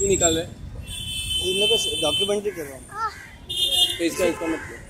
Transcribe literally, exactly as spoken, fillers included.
क्यों निकाल रहे? मैं बस डॉक्यूमेंट्री कर रहा हूँ। तो इसका इसका मतलब